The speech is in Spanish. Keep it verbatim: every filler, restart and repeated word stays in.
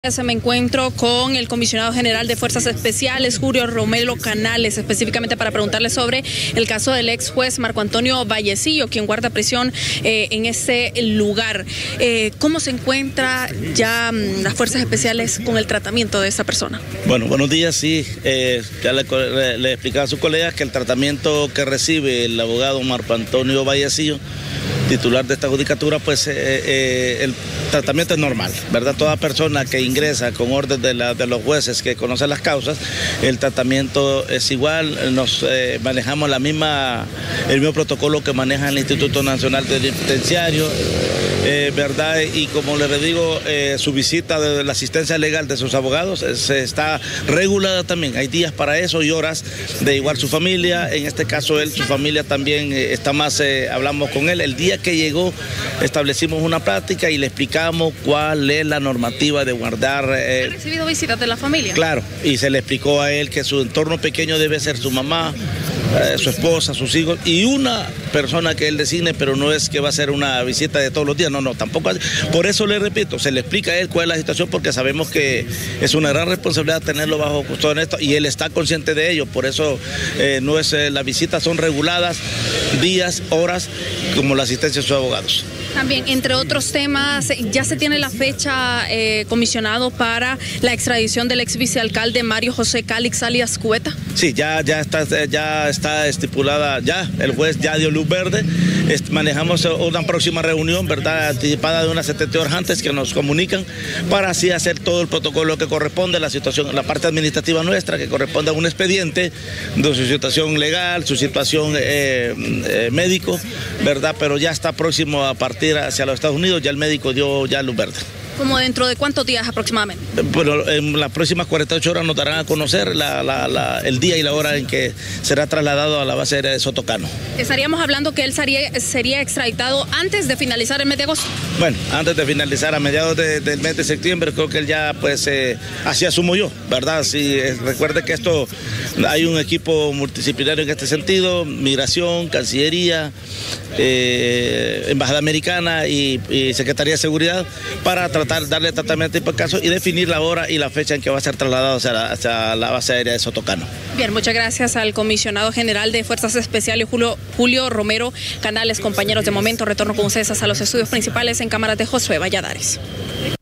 Me encuentro con el comisionado general de Fuerzas Especiales, Julio Romero Canales, específicamente para preguntarle sobre el caso del ex juez Marco Antonio Vallecillo, quien guarda prisión eh, en ese lugar. Eh, ¿Cómo se encuentra ya mm, las Fuerzas Especiales con el tratamiento de esa persona? Bueno, buenos días, sí. Eh, ya le, le, le explicaba a sus colegas que el tratamiento que recibe el abogado Marco Antonio Vallecillo, titular de esta judicatura, pues eh, eh, el tratamiento es normal, ¿verdad? Toda persona que ingresa con orden de, la, de los jueces que conocen las causas, el tratamiento es igual, nos eh, manejamos la misma, el mismo protocolo que maneja el Instituto Nacional Penitenciario, eh, ¿verdad? Y como les digo, eh, su visita de la asistencia legal de sus abogados eh, se está regulada también, hay días para eso y horas, de igual su familia, en este caso él, su familia también eh, está más, eh, hablamos con él, el día que llegó establecimos una práctica y le explicamos cuál es la normativa de guardar. Eh, ¿Ha recibido visitas de la familia? Claro, y se le explicó a él que su entorno pequeño debe ser su mamá, eh, su esposa, sus hijos y una persona que él designe, pero no es que va a ser una visita de todos los días, no, no, tampoco. Por eso le repito, se le explica a él cuál es la situación, porque sabemos que es una gran responsabilidad tenerlo bajo custodia en esto y él está consciente de ello, por eso eh, no es, eh, las visitas son reguladas, días, horas, como la asistencia de sus abogados. También, entre otros temas, ya se tiene la fecha, eh, comisionado, para la extradición del ex vicealcalde Mario José Calix alias Cueta. Sí, ya, ya, está, ya está estipulada, ya el juez ya dio luz verde. Est manejamos una próxima reunión, ¿verdad?, anticipada de unas setenta horas antes, que nos comunican para así hacer todo el protocolo que corresponde, la situación, la parte administrativa nuestra, que corresponde a un expediente de su situación legal, su situación eh, eh, médico, ¿verdad? Pero ya está próximo a partir hacia los Estados Unidos, ya el médico dio ya luz verde. ¿Cómo dentro de cuántos días aproximadamente? Bueno, en las próximas cuarenta y ocho horas nos darán a conocer la, la, la, el día y la hora en que será trasladado a la base aérea de Sotocano. ¿Estaríamos hablando que él sería, sería extraditado antes de finalizar el mes de agosto? Bueno, antes de finalizar, a mediados de, del mes de septiembre, creo que él ya, pues, eh, así asumo yo, ¿verdad? Sí, eh, recuerde que esto, hay un equipo multidisciplinario en este sentido, Migración, Cancillería, eh, Embajada Americana y, y Secretaría de Seguridad, para tratar darle tratamiento al caso y definir la hora y la fecha en que va a ser trasladado hacia la, hacia la base aérea de Sotocano. Bien, muchas gracias al comisionado general de Fuerzas Especiales, Julio, Julio Romero Canales. Compañeros, de momento retorno con ustedes hasta los estudios principales en cámaras de Josué Valladares.